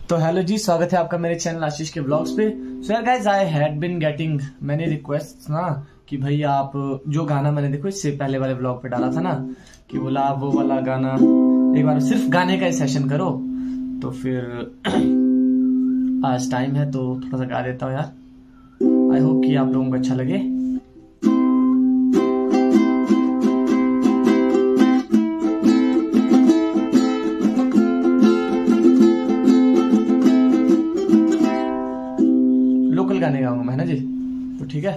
तो हेलो जी, स्वागत है आपका मेरे चैनल आशीष के ब्लॉग्स पे। सो यार guys, I had been getting मैंने रिक्वेस्ट ना कि भाई आप जो गाना मैंने देखो इससे पहले वाले ब्लॉग पे डाला था ना कि बोला आप वो वाला गाना एक बार सिर्फ गाने का ही सेशन करो, तो फिर आज टाइम है तो थोड़ा सा गा देता हूँ यार। आई होप कि आप लोगों को अच्छा लगे। लोकल गाने गाऊंगा मैं ना जी, तो ठीक है।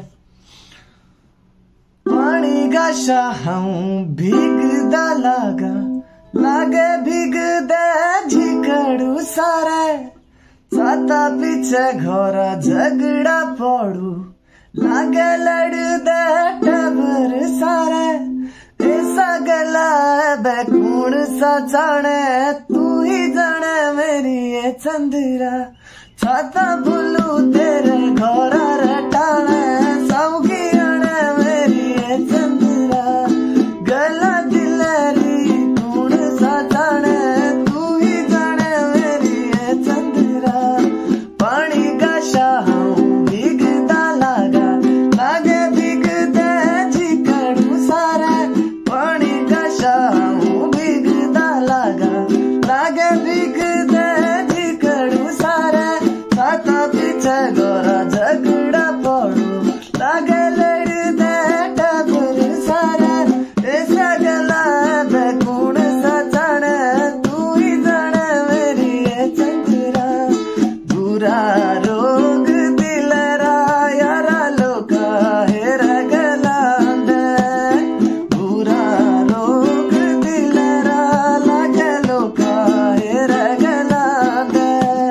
पानी का शाहूं भीगदा लागा लागे भीगदे झिकड़ू सारे साता पीछे घोरा झगड़ा पड़ू लागे लड़दे टबर सारे ऐसा गला बैकुण सा जाने तू ही जाने मेरी ये चंदिरा छाता बुलू तेरे घोरा रटाने सौगी आने मेरी ये चंदिरा गला दिलरी कौन सा जाने तू ही जाने मेरी ये चंदिरा पानी का शाहूं भीगदा लागा लागे भीगदे झिकड़ू सारे पानी का शाहूं भीगदा लागा लागे भीगदे झिकड़ू सारे साता पीछे गोरा झगड़ा पड़ू लागे लड़दे टबर सारे ऐसा गला बैकुण सा जाने तू ही जाने मेरी ये चंदिरा बुरा रोग दिलरा यारा लोका हेरा गला दे बुरा रोग दिलरा लागे लोका हेरा गला दे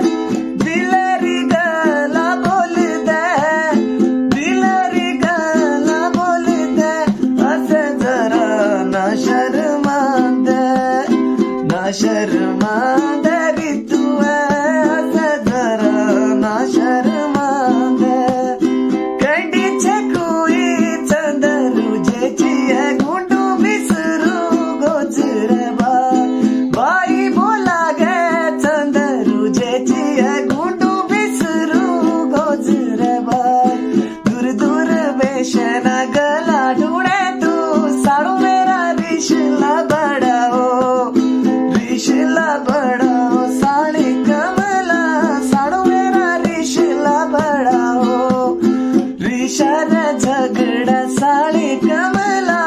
शर्मा दे तू ऐसे जरा ना शर्मा दे कंडी छकुई चंदरू जेची है गुंडू बिसरू गोचरे भाई बोला गे चंदरू जेची है गुंडू बिसरू गोचरे भाई दूर दूर बेशना गला ढूंढे तू साड़ू मेरा रिश्ला बढ़ाओ रिश्ला बढ़ाओ साड़ी कमला साड़ू मेरा रिश्ला बढ़ाओ रिशार झगड़ा साड़ी कमला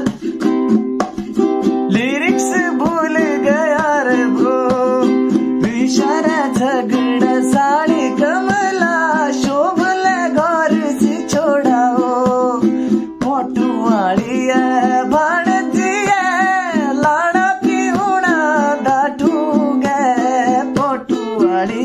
लिरिक्स भूल गया रे ब्रो रिशार झगड़ा साड़ी कमला शोभले गौर से छोड़ाओ मोटू वाली है भाड़ती है लाड़ा पीऊना दाटू गए पोटू वाली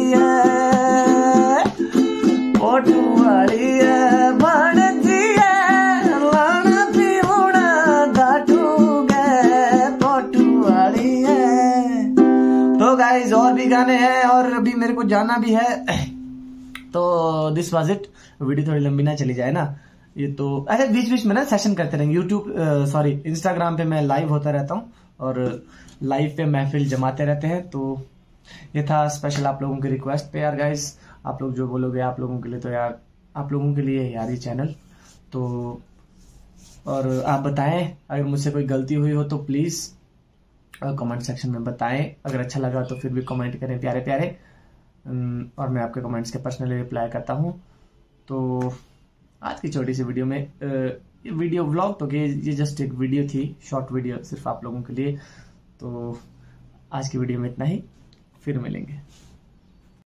है भाड़ती है लाड़ा पीऊना दाटू गए पोटू वाली है। तो गाइज और भी गाने हैं और अभी मेरे को जाना भी है, तो दिस वाज इट। वीडियो थोड़ी लंबी ना चली जाए ना, ये तो ऐसे बीच बीच में ना सेशन करते रहेंगे। यूट्यूब इंस्टाग्राम पे मैं लाइव होता रहता हूँ और लाइव पे महफिल जमाते रहते हैं। तो ये था स्पेशल आप लोगों की रिक्वेस्ट पे यार गाइस, आप लोग जो बोलोगे आप लोगों के लिए, तो यार आप लोगों के लिए यार ये चैनल तो। और आप बताएं अगर मुझसे कोई गलती हुई हो तो प्लीज कमेंट सेक्शन में बताएं। अगर अच्छा लगा तो फिर भी कमेंट करें प्यारे प्यारे, और मैं आपके कमेंट्स के पर्सनली रिप्लाई करता हूँ। तो आज की छोटी सी वीडियो में वीडियो व्लॉग तो ये जस्ट एक वीडियो थी, शॉर्ट वीडियो सिर्फ आप लोगों के लिए। तो आज की वीडियो में इतना ही, फिर मिलेंगे।